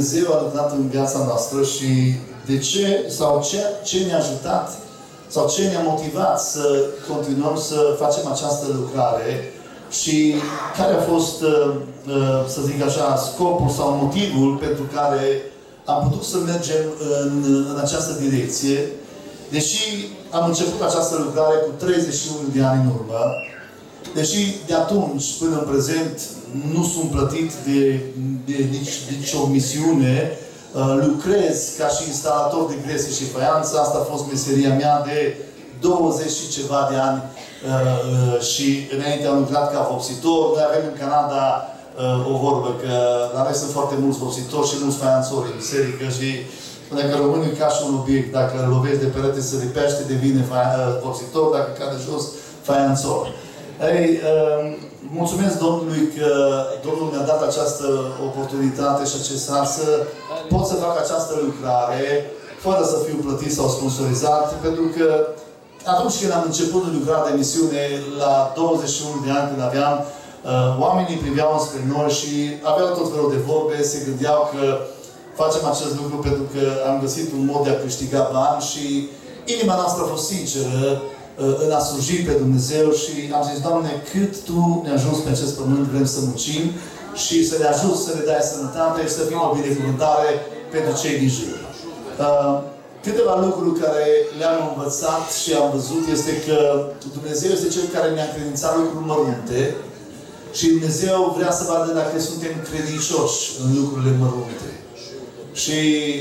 Dumnezeu a lucrat în viața noastră și de ce sau ce ne-a ajutat sau ce ne-a motivat să continuăm să facem această lucrare și care a fost, să zic așa, scopul sau motivul pentru care am putut să mergem în această direcție. Deși am început această lucrare cu 31 de ani în urmă, deși de atunci până în prezent nu sunt plătit de nici o misiune, lucrez ca și instalator de grese și faianță. Asta a fost meseria mea de 20 și ceva de ani și înainte am lucrat ca vopsitor. Noi avem în Canada o vorbă că la noi sunt foarte mulți vopsitori și mulți faianțori în biserică și dacă românul e ca și un obiect, dacă îl lovești de perete se lipește, devine vopsitor, dacă cade jos, faianțor. Ei, mulțumesc Domnului că Domnul mi-a dat această oportunitate și acest har să pot să fac această lucrare fără să fiu plătit sau sponsorizat, pentru că atunci când am început lucrarea de misiune, la 21 de ani când aveam, oamenii priveau spre noi și aveau tot felul de vorbe, se gândeau că facem acest lucru pentru că am găsit un mod de a câștiga bani și inima noastră a fost sinceră în a sluji pe Dumnezeu și am zis, Doamne, cât Tu ne ajuns pe acest pământ, vrem să muncim și să ne ajuți să ne dai sănătate și să fim o binecuvântare pentru cei din jur. Câteva lucruri care le-am învățat și am văzut este că Dumnezeu este Cel care ne-a încredințat lucruri mărunte și Dumnezeu vrea să vadă dacă suntem credincioși în lucrurile mărunte. Și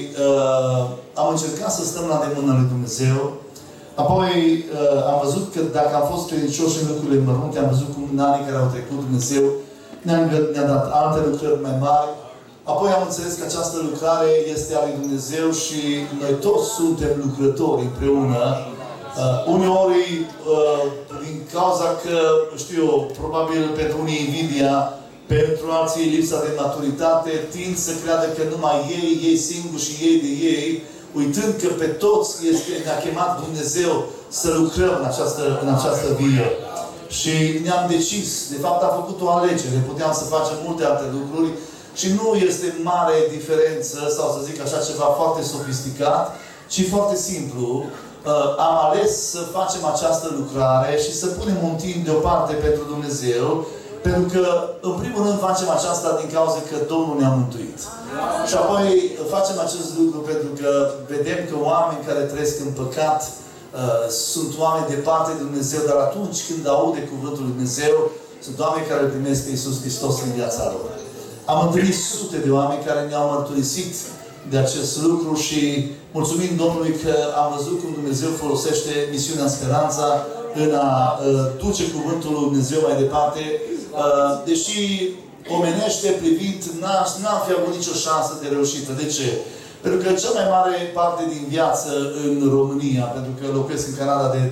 am încercat să stăm la îndemâna lui Dumnezeu. Apoi am văzut că dacă am fost credincioși în lucrurile mărunte, am văzut cum în anii care au trecut Dumnezeu ne-a dat alte lucrări mai mari. Apoi am înțeles că această lucrare este a lui Dumnezeu și noi toți suntem lucrători împreună. Uneori, din cauza că, știu eu, probabil pentru unii invidia, pentru alții lipsa de maturitate, tind să creadă că numai ei singuri și ei de ei, uitând că pe toți ne-a chemat Dumnezeu să lucrăm în această vie. Și ne-am decis, de fapt am făcut o alegere, puteam să facem multe alte lucruri și nu este mare diferență, sau să zic așa ceva foarte sofisticat, ci foarte simplu. Am ales să facem această lucrare și să punem un timp deoparte pentru Dumnezeu, pentru că, în primul rând, facem aceasta din cauza că Domnul ne-a mântuit. Și apoi facem acest lucru pentru că vedem că oameni care trăiesc în păcat sunt oameni departe de Dumnezeu, dar atunci când aude cuvântul lui Dumnezeu, sunt oameni care îl primesc pe Iisus Hristos în viața lor. Am întâlnit sute de oameni care ne-au mărturisit de acest lucru și mulțumim Domnului că am văzut cum Dumnezeu folosește misiunea Speranța în a duce cuvântul lui Dumnezeu mai departe. Deși omenește privind, n-am fi avut nicio șansă de reușită. De ce? Pentru că cea mai mare parte din viață în România, pentru că locuiesc în Canada de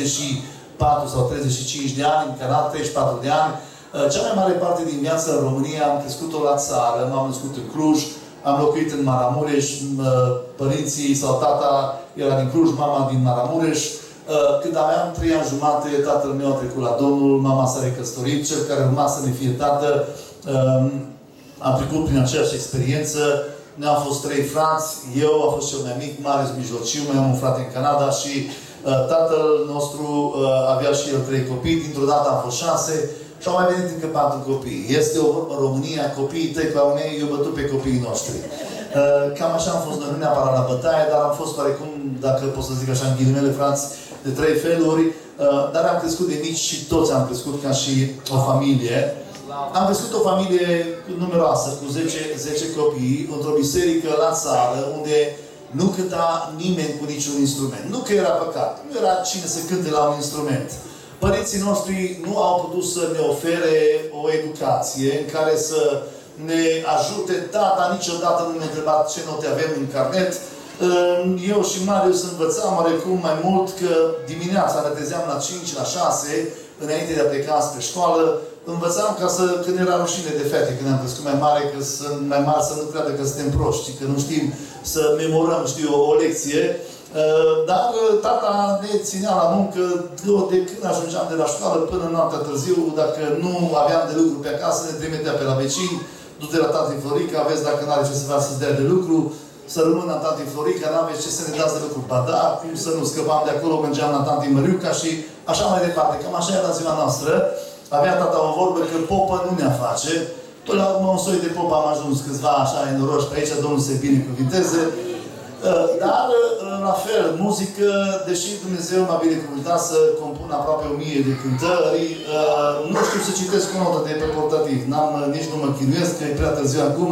34 sau 35 de ani, în Canada 34 de ani, cea mai mare parte din viața în România am crescut-o la țară, m-am născut în Cluj, am locuit în Maramureș, părinții sau tata era din Cluj, mama din Maramureș. Când aveam 3 ani jumate, tatăl meu a trecut la Domnul, mama s-a recăsătorit, cel care urma să ne fie tată a trecut prin aceeași experiență. Noi am fost 3 frați, eu am fost cel mai mic, Marius mijlociu, mai am un frate în Canada și tatăl nostru avea și el 3 copii, dintr-o dată am fost 6 și au mai venit încă 4 copii. Este o România, copiii tăi cu au mei, eu bătut pe copiii noștri. Cam așa am fost noi, nu neapărat la bătaie, dar am fost oarecum, dacă pot să zic așa, în ghilimele, frați, de 3 feluri, dar am crescut de mici și toți am crescut ca și o familie. Am crescut o familie numeroasă, cu 10 copii, într-o biserică la țară, unde nu cânta nimeni cu niciun instrument. Nu că era păcat, nu era cine să cânte la un instrument. Părinții noștri nu au putut să ne ofere o educație în care să ne ajute. Tata niciodată nu ne-a întrebat ce note avem în carnet. Eu și Marius învățam oarecum mai mult că dimineața ne trezeam la 5, la 6, înainte de a pleca spre școală. Învățam ca să, când era rușine de fete, când am crescut mai mare, că sunt mai mari să nu creadă că suntem proști, că nu știm să memorăm, știu, o lecție. Dar tata ne ținea la muncă de când ajungeam de la școală până noaptea târziu. Dacă nu aveam de lucru pe acasă, ne trimitea pe la vecini. du-te la tati Florica, aveți dacă n-are ce să facă să-ți dea de lucru, să rămână la tati Florica, n-aveți ce să ne dați de lucru. Ba da, cum să nu scăpam de acolo, mergeam la tati Măriuca și așa mai departe. Cam așa era ziua noastră. Avea tata o vorbă că popă nu ne-a face. Până la urmă, un soi de popă am ajuns câțiva așa noroși pe aici, Domnul se binecuvinteze. Dar, la fel, muzică, deși Dumnezeu m-a binecuvântat să compun aproape 1000 de cântări, nu știu să citesc o notă de pe portativ. Nici nu mă chinuiesc, că e prea târziu acum.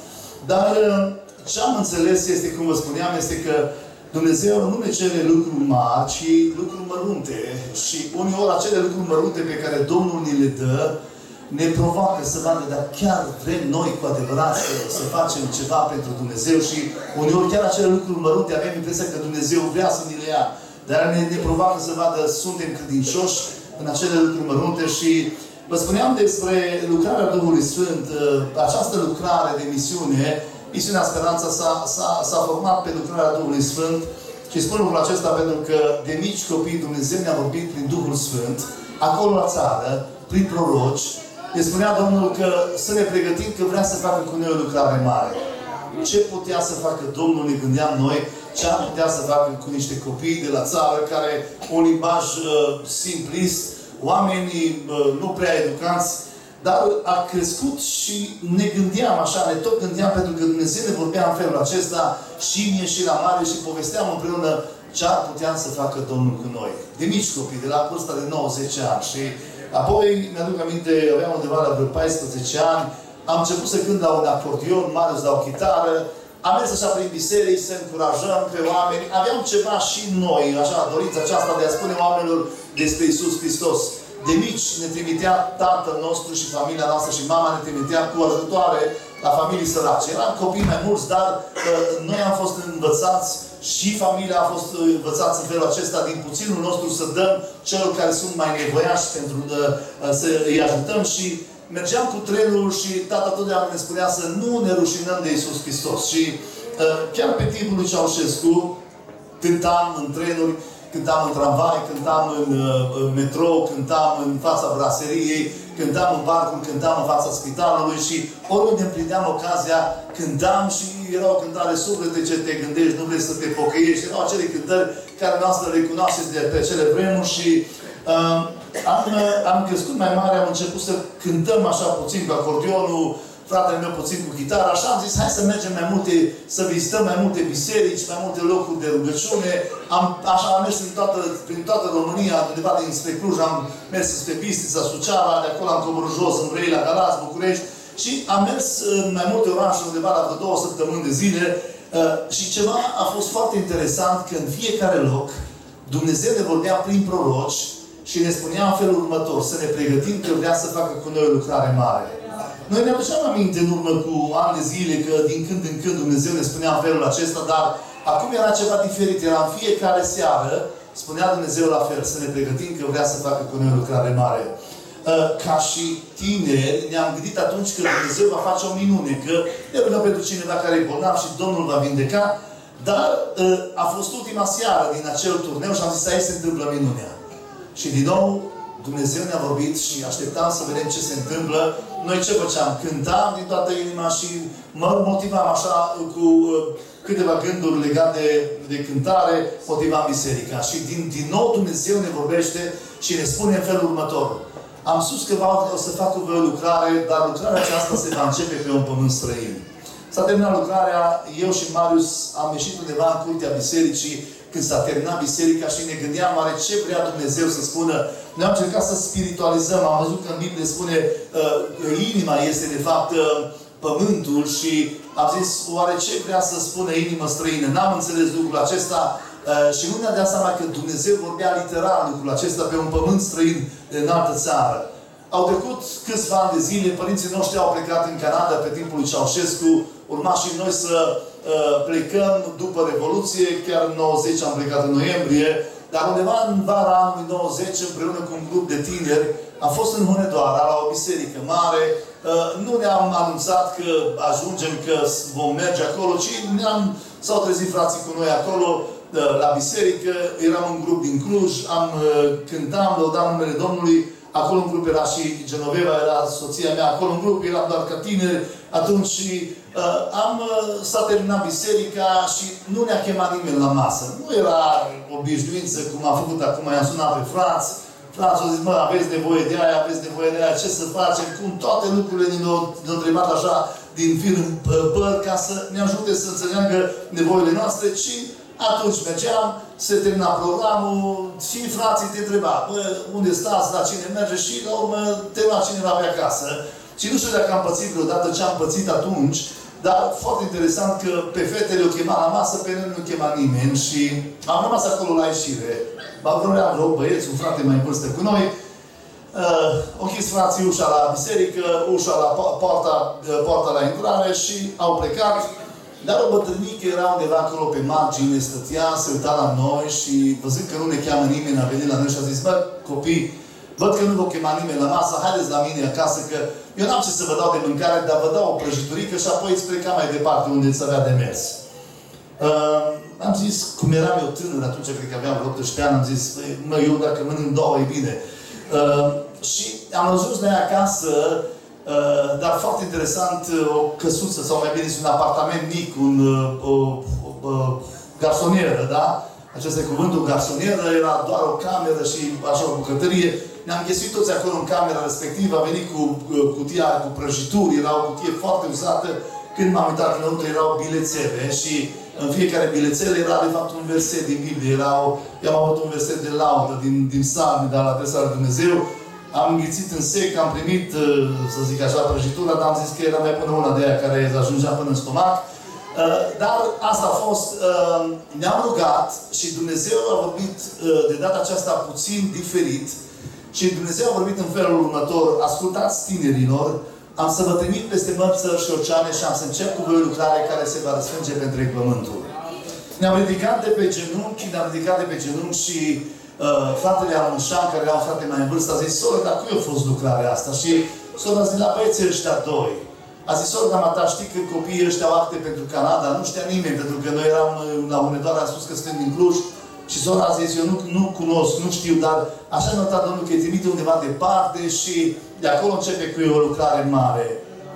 Dar ce am înțeles este, cum vă spuneam, este că Dumnezeu nu ne cere lucruri mari, ci lucruri mărunte. Și uneori acele lucruri mărunte pe care Domnul ni le dă, ne provoacă să vadă, dar chiar vrem noi cu adevărat să facem ceva pentru Dumnezeu și uneori chiar acele lucruri mărunte avem impresia că Dumnezeu vrea să ni le ia. Dar ne provoacă să vadă, suntem credincioși în acele lucruri mărunte și vă spuneam despre lucrarea Duhului Sfânt, această lucrare de misiune, misiunea Speranța s-a format pe lucrarea Duhului Sfânt și spun lucrul acesta pentru că de mici copii Dumnezeu ne-a vorbit prin Duhul Sfânt, acolo la țară, prin proroci. Ne spunea Domnul că să ne pregătim că vrea să facă cu noi o lucrare mare. Ce putea să facă Domnul, ne gândeam noi, ce ar putea să facă cu niște copii de la țară care un limbaj simplist, oamenii nu prea educați, dar a crescut și ne gândeam așa, ne tot gândeam pentru că Dumnezeu ne vorbea în felul acesta și mie și la mare și povesteam împreună ce ar putea să facă Domnul cu noi. De mici copii, de la vârsta de 90 ani și apoi, mi-aduc aminte, aveam undeva la vreo 14 ani, am început să cânt la un acordion, Marius la o chitară, am mers așa prin biserici, să încurajăm pe oameni, aveam ceva și noi, așa, dorința aceasta de a spune oamenilor despre Iisus Hristos. De mici ne trimitea tatăl nostru și familia noastră și mama ne trimitea cu ajutoare la familii sărace. Eram copii mai mulți, dar noi am fost învățați și familia a fost învățați în felul acesta, din puținul nostru să dăm celor care sunt mai nevoiași pentru să îi ajutăm și mergeam cu trenul și tata totdeauna ne spunea să nu ne rușinăm de Iisus Hristos. Și chiar pe timpul lui Ceaușescu cântam în trenuri, cântam în tramvai, cântam în metrou, cântam în fața braseriei, cântam în parcuri, cântam în fața spitalului și oriunde împlineam ocazia, cântam și era o cântare suflete ce te gândești, nu vrei să te pocăiești. Erau acele cântări care noastră le cunoașteți de pe acele vremuri și am crescut mai mare, am început să cântăm așa puțin cu acordionul, fratele meu puțin cu chitară, așa am zis, hai să mergem mai multe, să vizităm mai multe biserici, mai multe locuri de rugăciune. Așa am mers prin toată România, undeva dinspre Cluj, am mers spre Bistrița, Suceava, de acolo am coborât jos, în Brăila, Galați, București și am mers în mai multe orașe, undeva la vreo 2 săptămâni de zile și ceva a fost foarte interesant că în fiecare loc Dumnezeu ne vorbea prin proroci și ne spunea în felul următor, să ne pregătim că vrea să facă cu noi o lucrare mare. Noi ne aduceam aminte în urmă cu ani de zile că din când în când Dumnezeu ne spunea în felul acesta, dar acum era ceva diferit. Era în fiecare seară, spunea Dumnezeu la fel, să ne pregătim că vrea să facă cu noi o lucrare mare. Ca și tineri, ne-am gândit atunci că Dumnezeu va face o minune, că ne rugăm pentru cineva care e bolnav și Domnul va vindeca, dar a fost ultima seară din acel turneu și am zis, aici se întâmplă minunea. Și din nou, Dumnezeu ne-a vorbit și așteptam să vedem ce se întâmplă. Noi ce făceam? Cântam din toată inima și mă motivam așa cu câteva gânduri legate de cântare, motivam biserica. Și din nou Dumnezeu ne vorbește și ne spune în felul următor. Am spus că o să fac cu voi o lucrare, dar lucrarea aceasta se va începe pe un pământ străin. S-a terminat lucrarea, eu și Marius am ieșit undeva în curtea bisericii, când s-a terminat biserica și ne gândeam oare ce vrea Dumnezeu să spună. Noi am încercat să spiritualizăm. Am văzut că în Biblie spune că inima este de fapt pământul și am zis oare ce vrea să spună inimă străină. N-am înțeles lucrul acesta și nu ne-a dat seama că Dumnezeu vorbea literal lucrul acesta pe un pământ străin în altă țară. Au trecut câțiva ani de zile, părinții noștri au plecat în Canada pe timpul lui Ceaușescu, urma și noi să plecăm după Revoluție, chiar în 90 am plecat în noiembrie, dar undeva în vara anului 90, împreună cu un grup de tineri, am fost în Hunedoara, la o biserică mare. Nu ne-am anunțat că ajungem, că vom merge acolo, ci s-au trezit frații cu noi acolo, la biserică. Eram un grup din Cluj, cântam, lăudam numele Domnului. Acolo în grup era și Genoveva, era soția mea, acolo în grup eram doar ca tineri, Atunci s-a terminat biserica și nu ne-a chemat nimeni la masă. Nu era obișnuință, cum am făcut acum, i-am sunat pe frați. Frații au zis, mă, aveți nevoie de aia, aveți nevoie de aia, ce să facem? Cum toate lucrurile ne-au întrebat așa din fir în păr, ca să ne ajute să înțeleagă nevoile noastre. Și atunci mergeam, se termina programul și frații te întreba, bă, unde stați, la cine merge și la urmă te lua cineva pe acasă. Și nu știu dacă am pățit vreodată ce am pățit atunci, dar foarte interesant că pe fetele o chema la masă, pe noi nu chema nimeni și am rămas acolo la ieșire. Vreau vreo băieți, un frate mai vârstă cu noi, au închis frații ușa la biserică, ușa la poarta la intrare și au plecat. Dar o bătrânică era undeva acolo pe margine, stătea, se uita la noi și văzând că nu ne cheamă nimeni, a venit la noi și a zis, bă, copii, văd că nu vă chema nimeni la masă, haideți la mine acasă, că eu n-am ce să vă dau de mâncare, dar vă dau o prăjiturică și apoi îți pleca mai departe unde îți avea de mers. Am zis, cum eram eu tânăr, atunci cred că aveam vreo 18 ani, am zis, mă, eu dacă mănânc două, e bine. Și am ajuns la ea acasă, dar foarte interesant, o căsuță, sau mai bine zis, un apartament mic, o garsonieră, da? Acesta e cuvântul, garsonieră, era doar o cameră și așa o bucătărie. Ne-am găsit toți acolo în camera respectivă, a venit cu cutia cu prăjituri, era o cutie foarte uzată. Când m-am uitat înăuntru, erau bilețele și în fiecare bilețel era de fapt un verset din Biblie. Eu am avut un verset de laudă din Psalmi, dar la adresa lui Dumnezeu. Am înghițit în sec, am primit, să zic așa, prăjitura, dar am zis că era mai bună una de aia care ajungea până în stomac. Dar asta a fost, ne-am rugat și Dumnezeu a vorbit de data aceasta puțin diferit și Dumnezeu a vorbit în felul următor: ascultați tinerilor, am să vă trimit peste mări, țări și oceane și am să încep cu voi o lucrare care se va răsfrânge pe întreg pământul. Ne-am ridicat de pe genunchi, și fratele Alunșan, care era un frate mai în vârstă, a zis, soră, dar cui a fost lucrarea asta? Și sora a zis, la băieții ăștia doi. A zis, soră, dar mata, știi că copiii ăștia au acte pentru Canada? Nu știa nimeni, pentru că noi eram la Hunedoara, am spus că suntem din Cluj. Și sora a zis, eu nu cunosc, nu știu, dar așa a notat Domnul că îi trimite undeva departe și de acolo începe cu o lucrare mare.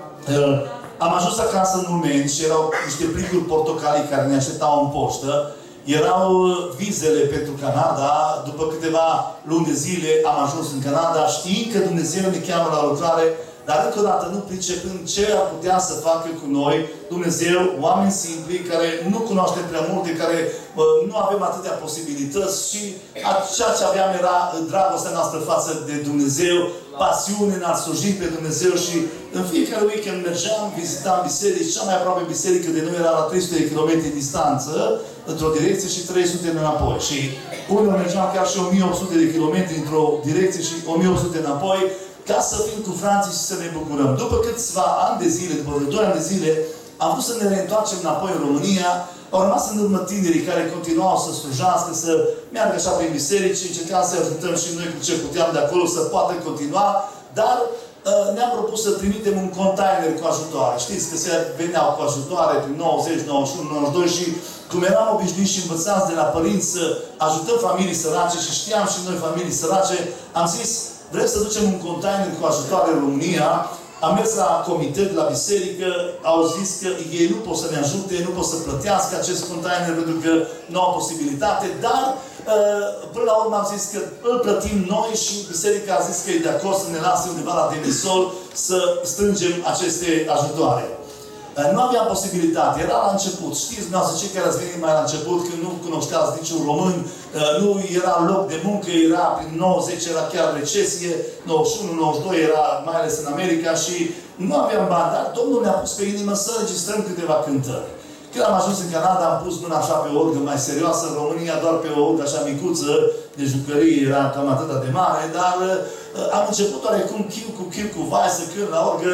Am ajuns acasă în moment și erau niște plicuri portocalii care ne așteptau în poștă. Erau vizele pentru Canada. După câteva luni de zile am ajuns în Canada, știind că Dumnezeu ne cheamă la lucrare, dar încă o dată nu pricepând ce ar putea să facă cu noi Dumnezeu, oameni simpli, care nu cunoaștem prea multe, care nu avem atâtea posibilități și ceea ce aveam era dragostea noastră față de Dumnezeu, pasiune în a sluji pe Dumnezeu și în fiecare weekend mergeam, vizitam biserici, cea mai aproape biserică de noi era la 300 de km distanță, într-o direcție și 300 înapoi. Și unul mergeam chiar și 1800 de km într-o direcție și 1800 înapoi, ca să fim cu frații și să ne bucurăm. După câțiva ani de zile, după 2 ani de zile, am vrut să ne reîntoarcem înapoi în România. Au rămas în urmă tinerii care continuau să slujească, să meargă așa prin biserici și încercam să ajutăm și noi cu ce puteam de acolo să poată continua, dar ne-am propus să trimitem un container cu ajutoare. Știți că se veneau cu ajutoare prin 90, 91, 92 și cum eram obișnuiți și învățați de la părinți să ajutăm familii sărace și știam și noi familii sărace, am zis, vrem să ducem un container cu ajutoare în România. Am mers la comitet, la biserică, au zis că ei nu pot să ne ajute, nu pot să plătească acest container pentru că nu au posibilitate, dar până la urmă am zis că îl plătim noi și biserica a zis că e de acord să ne lase undeva la demisol să strângem aceste ajutoare. Nu aveam posibilitate, era la început. Știți, dumneavoastră, cei care ați venit mai la început, când nu cunoșteați niciun român, nu era loc de muncă, era prin 90, era chiar recesie, 91, 92 era mai ales în America și nu aveam bani, dar Domnul ne-a pus pe inimă să înregistrăm câteva cântări. Când am ajuns în Canada, am pus mâna așa pe o orgă mai serioasă, în România doar pe o orgă așa micuță, de jucărie, era cam atât de mare, dar am început oarecum chiu cu vai să cânt la orgă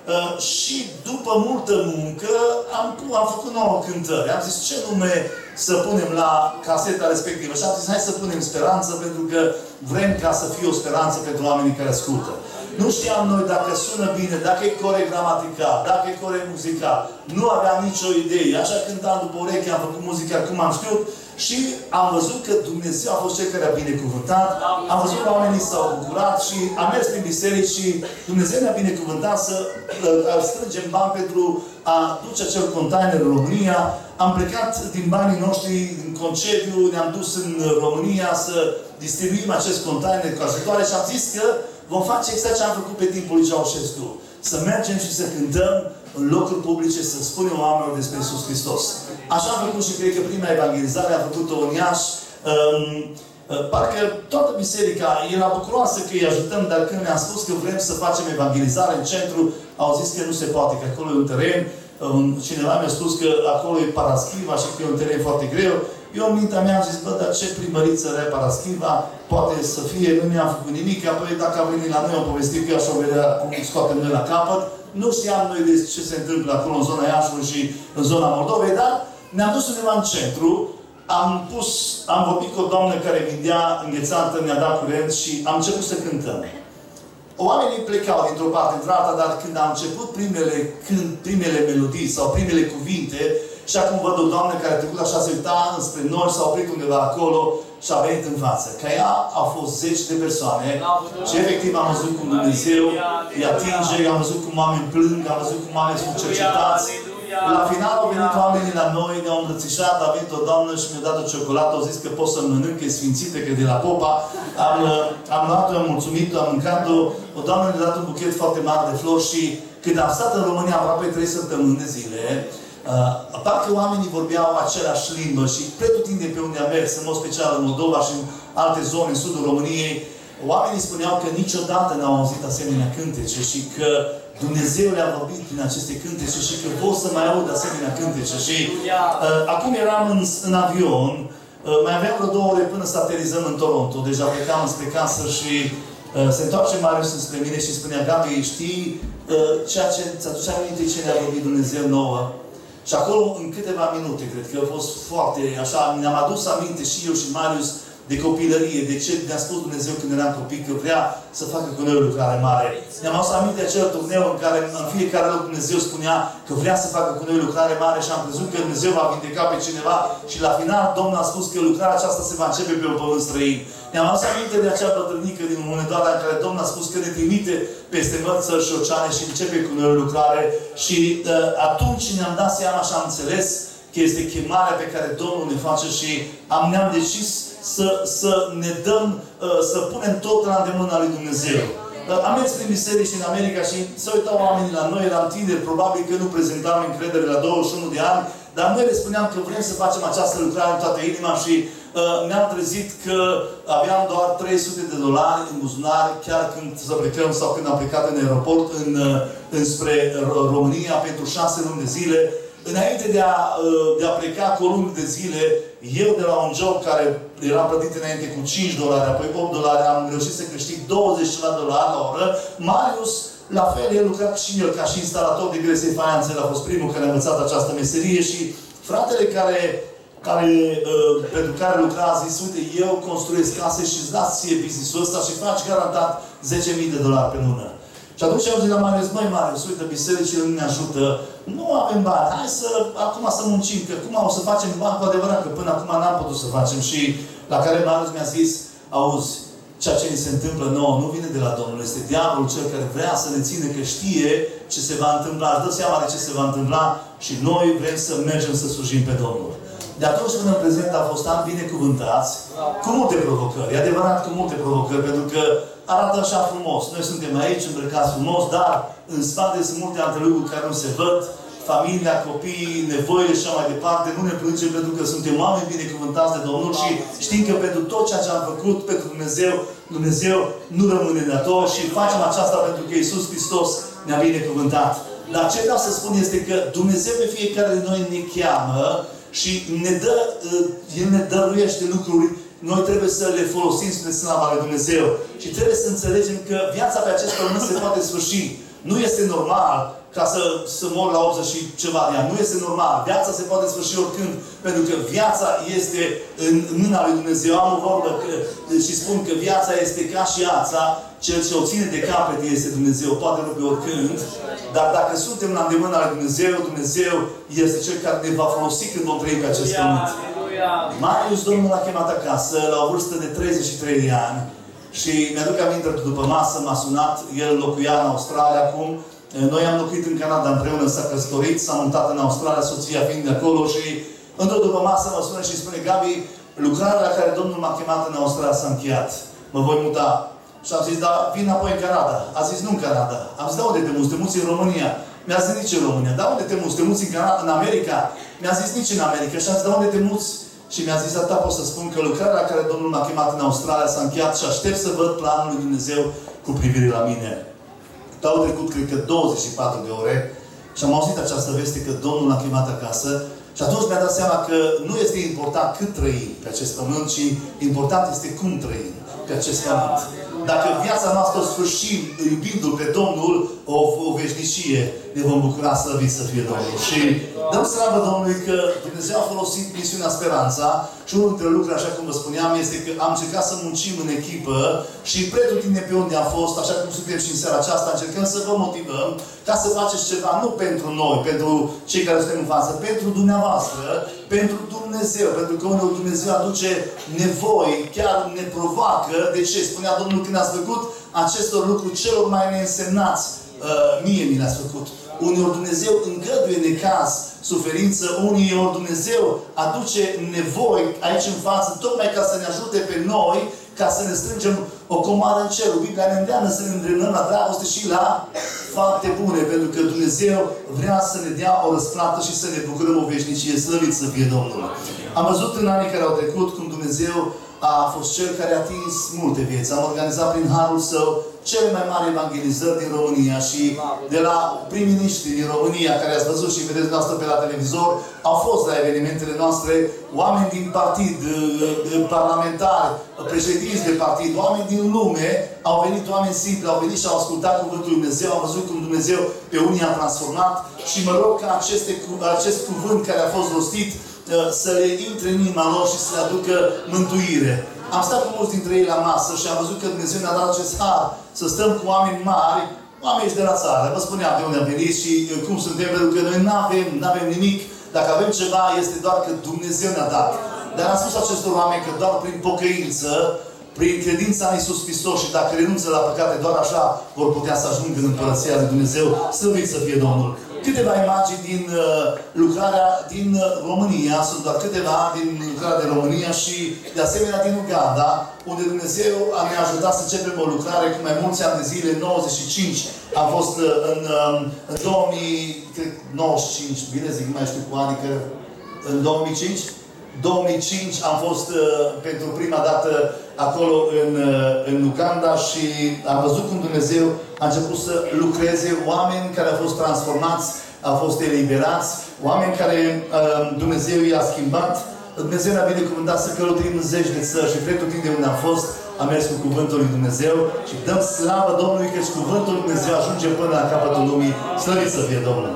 și după multă muncă am făcut 9 cântări. Am zis ce nume să punem la caseta respectivă și am zis hai să punem speranță pentru că vrem ca să fie o speranță pentru oamenii care ascultă. Nu știam noi dacă sună bine, dacă e corect gramatical, dacă e corect muzical. Nu aveam nicio idee. Așa cântam după ureche, am făcut muzica cum am știut și am văzut că Dumnezeu a fost Cel care a binecuvântat. Am văzut că oamenii s-au bucurat și am mers prin biserici și Dumnezeu ne-a binecuvântat să strângem bani pentru a duce acel container în România. Am plecat din banii noștri în concediu, ne-am dus în România să distribuim acest container cu ajutoare și am zis că vom face exact ce am făcut pe timpul lui Ceaușescu. Să mergem și să cântăm în locuri publice, să spunem oamenilor despre Iisus Hristos. Așa am făcut și cred că prima evangelizare a făcut-o în Iași. Parcă toată biserica era bucuroasă că îi ajutăm, dar când ne-am spus că vrem să facem evangelizare în centru, au zis că nu se poate, că acolo e un teren. Cineva mi-a spus că acolo e Paraschiva și că e un teren foarte greu. Eu în mintea mea am zis, bă, dar ce primăriță are Paraschiva? Poate să fie, nu mi-am făcut nimic, apoi dacă a venit la noi, am povestit că eu așa o vedea cum scoatem noi la capăt. Nu știam noi de ce se întâmplă acolo în zona Iașului și în zona Moldovei, dar ne-am dus undeva în centru, am vorbit cu o doamnă care vindea înghețată, ne-a dat curent și am început să cântăm. Oamenii plecau dintr-o parte într-alta, dar când am început primele melodii sau primele cuvinte, și acum văd o doamnă care a trecut așa, se uita înspre noi, s-a oprit undeva acolo și a venit în față. Ca ea au fost 10 de persoane și efectiv am văzut cum Dumnezeu îi atinge, am văzut cum oameni plâng, am văzut cum oameni sunt cercetați. La final au venit oamenii la noi, ne-au îmbrățișat, a venit o doamnă și mi-a dat o ciocolată, au zis că pot să mănânc, că e sfințită, că e de la Popa. Am luat-o, am mulțumit-o, am mâncat-o. O doamnă mi-a dat un buchet foarte mare de flori și când am stat în România aproape 3 săptămâni de zile, parcă oamenii vorbeau același limbă și pretutindeni pe unde am mers, în mod special în Moldova și în alte zone, în sudul României, oamenii spuneau că niciodată n-au auzit asemenea cântece și că Dumnezeu le-a vorbit prin aceste cântece și că vor să mai aud asemenea cântece. Și acum eram în avion, mai aveam vreo 2 ore până să aterizăm în Toronto. Deja plecam spre casă și se întoarce Marius spre mine și spunea, Gabi, știi ceea ce ți aduce aminte ce ne-a vorbit Dumnezeu nouă? Și acolo, în câteva minute, cred că a fost foarte așa, ne-am adus aminte și eu și Marius de copilărie, de ce ne-a spus Dumnezeu când eram copii, că vrea să facă cu noi o lucrare mare. Ne-am adus aminte de acel turneu în care în fiecare loc Dumnezeu spunea că vrea să facă cu noi o lucrare mare și am crezut că Dumnezeu va vindeca pe cineva și la final Domnul a spus că lucrarea aceasta se va începe pe un pământ străin. Ne-am adus aminte de acea bătrânică din Hunedoara în care Domnul a spus că ne trimite peste mărți și oceane și începe cu noi o lucrare și atunci ne-am dat seama și am înțeles că este chemarea pe care Domnul ne face și ne-am decis să ne dăm, să punem tot la îndemâna lui Dumnezeu. Am mers prin biserici în America și se uitau oamenii la noi, eram tineri, probabil că nu prezentam încredere la 21 de ani, dar noi le spuneam că vrem să facem această lucrare în toată inima și ne-am trezit că aveam doar $300 în buzunar, chiar când să plecăm sau când am plecat în aeroport înspre România pentru 6 luni de zile. Înainte de a pleca cu o lună de zile, eu de la un job care era plătit înainte cu $5, apoi $8, am reușit să câștig $20 la oră. Marius, la fel, el lucra și el ca și instalator de grese finanțe, el a fost primul care a învățat această meserie și fratele pentru care lucra a zis, uite, eu construiesc case și îți dați ție business-ul ăsta și faci garantat $10.000 pe lună. Și atunci am zis la Marius, măi Marius, uite, bisericile nu ne ajută, nu avem bani, hai acum să muncim, că acum o să facem bani cu adevărat, că până acum n-am putut să facem. Și la care Marius mi-a zis, auzi, ceea ce ni se întâmplă nouă nu vine de la Domnul, este diavolul cel care vrea să ne țină, că știe ce se va întâmpla, își dă seama de ce se va întâmpla și noi vrem să mergem să slujim pe Domnul. De atunci până în prezent a fost ani binecuvântați, cu multe provocări. E adevărat, cu multe provocări, pentru că arată așa frumos. Noi suntem aici, îmbrăcați frumos, dar în spate sunt multe alte lucruri care nu se văd. Familia, copiii, nevoile și așa mai departe. Nu ne plângem pentru că suntem oameni binecuvântați de Domnul și știm că pentru tot ceea ce am făcut pentru Dumnezeu, Dumnezeu nu rămâne dator și facem aceasta pentru că Iisus Hristos ne-a binecuvântat. Dar ce vreau să spun este că Dumnezeu pe fiecare din noi ne cheamă și El ne dăruiește lucruri. Noi trebuie să le folosim spre slava lui Dumnezeu. Și trebuie să înțelegem că viața pe acest pământ se poate sfârși. Nu este normal ca să mor la 80 și ceva de ani. Nu este normal. Viața se poate sfârși oricând, pentru că viața este în mâna lui Dumnezeu. Am o vorbă și spun că viața este ca și ața, cel ce o ține de capete este Dumnezeu, poate rupe oricând, dar dacă suntem la îndemâna lui Dumnezeu, Dumnezeu este cel care ne va folosi când vom trăi pe acest pământ. Marius, Domnul l-a chemat acasă la o vârstă de 33 de ani și mi-aduc aminte după masă, m-a sunat, el locuia în Australia acum. Noi am locuit în Canada împreună, s-a căsătorit, s-a mutat în Australia, soția fiind de acolo și într-o după masă mă sună și spune: Gabi, lucrarea la care Domnul m-a chemat în Australia s-a încheiat. Mă voi muta. Și am zis: da, vin înapoi în Canada. A zis: nu în Canada. Am zis: da, unde te muți? Te muți în România. Mi-a zis: nici în România. Da, unde te muți? Te muți în Canada, în America? Mi-a zis: nici în America. Și am zis: da, unde te muți? Și mi-a zis: atâta pot să spun că lucrarea la care Domnul m-a chemat în Australia s-a încheiat și aștept să văd planul lui Dumnezeu cu privire la mine. Au trecut, cred că, 24 de ore și am auzit această veste că Domnul l-a chemat acasă și atunci mi-a dat seama că nu este important cât trăim pe acest pământ, ci important este cum trăim pe acest pământ. Dacă viața noastră o sfârșim iubindu-L pe Domnul, o veșnicie, ne vom bucura, slăvit să fie Domnul. Și dăm slavă Domnului că Dumnezeu a folosit misiunea Speranța și unul dintre lucruri, așa cum vă spuneam, este că am încercat să muncim în echipă și pretutine pe unde am fost, așa cum suntem și în seara aceasta, încercăm să vă motivăm ca să faceți ceva, nu pentru noi, pentru cei care suntem în față, pentru dumneavoastră, pentru Dumnezeu, pentru că unul Dumnezeu aduce nevoi, chiar ne provoacă. De ce? Spunea Domnul: când ați făcut acestor lucruri celor mai neînsemnați, mie mi le-ați făcut. Uneori Dumnezeu îngăduie necaz, suferință, uneori Dumnezeu aduce nevoi aici în față, tocmai ca să ne ajute pe noi, ca să ne strângem o comară în cer. Biblia ne îndeamnă să ne îndreptăm la dragoste și la fapte bune, pentru că Dumnezeu vrea să ne dea o răsplată și să ne bucurăm o veșnicie. Slăvit să fie Domnul! Am văzut în anii care au trecut cum Dumnezeu a fost cel care a atins multe vieți. Am organizat prin harul Său cele mai mari evangelizări din România și de la prim-miniștri din România, care ați văzut și vedeți noastră pe la televizor, au fost la evenimentele noastre oameni din partid, parlamentari, președinți de partid, oameni din lume, au venit oameni simpli, au venit și au ascultat Cuvântul Lui Dumnezeu, au văzut cum Dumnezeu pe unii a transformat și mă rog ca acest cuvânt care a fost rostit să le intre în inima lor și să le aducă mântuire. Am stat cu mulți dintre ei la masă și am văzut că Dumnezeu ne-a dat acest har să stăm cu oameni mari, oameni de la țară. Vă spuneam de unde am venit și cum suntem, pentru că noi nu avem nimic. Dacă avem ceva, este doar că Dumnezeu ne-a dat. Dar am spus acestor oameni că doar prin pocăință, prin credința în Iisus Hristos și dacă renunță la păcate, doar așa vor putea să ajungă în Împărăția lui Dumnezeu. Slăvit să fie Domnul! Câteva imagini din lucrarea din România, sunt doar câteva din lucrarea din România și de asemenea din Uganda, unde Dumnezeu ne-a ajutat să începem o lucrare cu mai mulți ani de zile, 95. Am fost în 2095, bine zic, nu mai știu cu ani, că în 2005? 2005 am fost pentru prima dată acolo în Uganda și am văzut cum Dumnezeu a început să lucreze, oameni care au fost transformați, au fost eliberați, oameni care Dumnezeu i-a schimbat. Dumnezeu ne-a binecuvântat să călătorim în zeci de țări și pretutinde unde am fost, am mers cu Cuvântul lui Dumnezeu și dăm slavă Domnului că Cuvântul lui Dumnezeu ajunge până la capătul lumii. Slăvit să fie Domnul!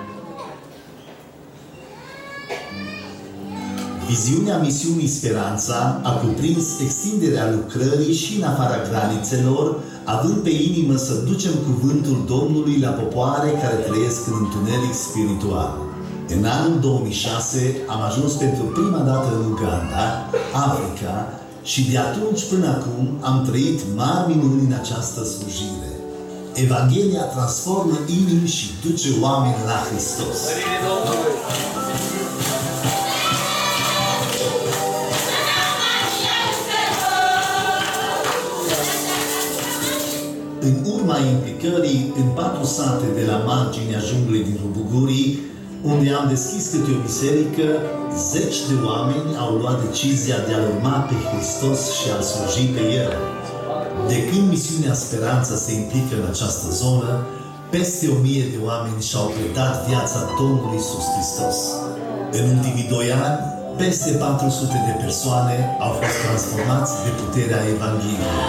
Viziunea misiunii Speranța a cuprins extinderea lucrării și în afara granițelor, având pe inimă să ducem cuvântul Domnului la popoare care trăiesc în întuneric spiritual. În anul 2006 am ajuns pentru prima dată în Uganda, Africa, și de atunci până acum am trăit mari minuni în această slujire. Evanghelia transformă inimi și duce oameni la Hristos. În urma implicării în 4 sate de la marginea junglei din Rubugurii, unde am deschis câte o biserică, zeci de oameni au luat decizia de a urma pe Hristos și a-L sluji pe El. De când misiunea Speranța se implică în această zonă, peste 1000 de oameni și-au predat viața Domnului Iisus Hristos. În ultimii 2 ani, peste 400 de persoane au fost transformați de puterea Evangheliei.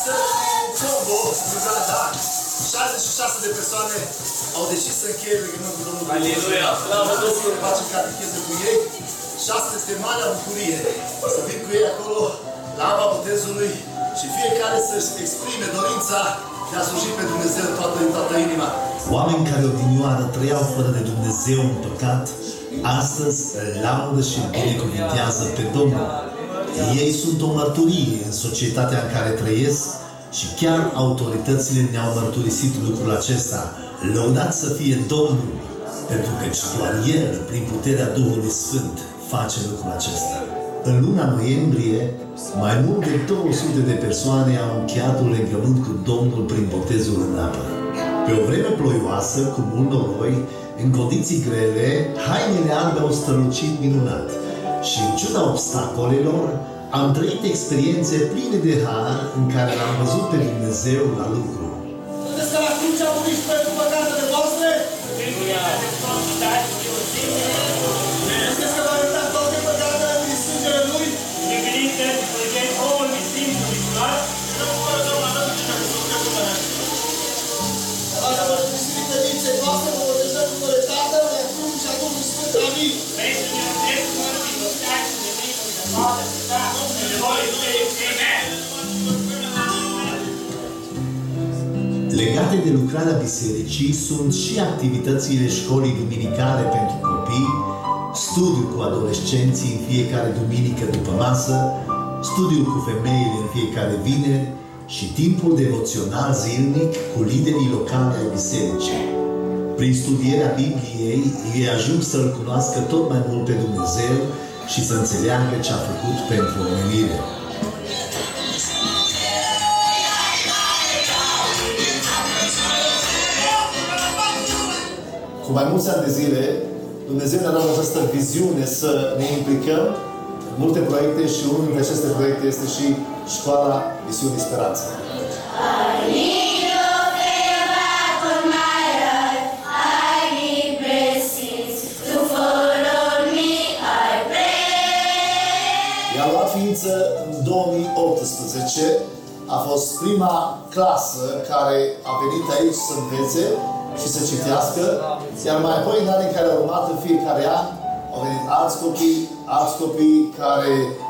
Congo, în Uganda, 66 de persoane au decis să încheie legământ cu Domnul. Aleluia! Slavă Domnului, facem catecheză cu ei și astăzi este marea bucurie să vin cu ei acolo la apa botezului și fiecare să-și exprime dorința de a sluji pe Dumnezeu din toată inima. Oameni care odinioară trăiau fără de Dumnezeu în păcat, astăzi îl laudă și îl binecuvintează pe Domnul. Ei sunt o mărturie în societatea în care trăiesc și chiar autoritățile ne-au mărturisit lucrul acesta. Lăudat să fie Domnul, pentru că doar El, prin puterea Duhului Sfânt, face lucrul acesta. În luna noiembrie, mai mult de 200 de persoane au încheiat un legământ cu Domnul prin botezul în apă. Pe o vreme ploioasă, cu mult noroi, în condiții grele, hainele albe au strălucit minunat. Și în ciuda obstacolelor, am trăit experiențe pline de har în care l-am văzut pe Dumnezeu la lucru. Credeți că la cruce a murit pentru păcatele voastre? Credeți că v-a iertat toate păcatele din sângele Lui? Așa vă spune credinței voastre, vă botezăm în numele Tatălui, a Fiului și a Duhului Sfânt. Amin. Legate de lucrarea bisericii sunt și activitățile școlii duminicale pentru copii, studiu cu adolescenții în fiecare duminică după masă, studiu cu femeile în fiecare vineri și timpul devoțional zilnic cu liderii locali ai bisericii. Prin studierea Bibliei, ei ajung să-L cunoască tot mai mult pe Dumnezeu și să înțeleagă ce a făcut pentru omenire. Cu mai mulți ani de zile, Dumnezeu ne-a dat această viziune să ne implicăm în multe proiecte și unul dintre aceste proiecte este și Școala Misiunii Speranță. I-a luat ființă în 2018, a fost prima clasă care a venit aici să învețe și să citească, iar mai apoi în anii care au urmat, în fiecare an, au venit alți copii care